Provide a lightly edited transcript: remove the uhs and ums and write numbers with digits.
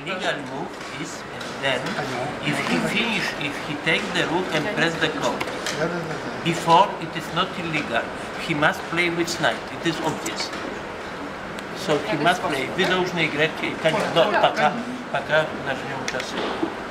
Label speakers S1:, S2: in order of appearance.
S1: legal move is then, if he takes the rook and press the clock, before it is not illegal, he must play with knight, it is obvious. So he must play. Wydłużnej grę, poka na żnią czasu.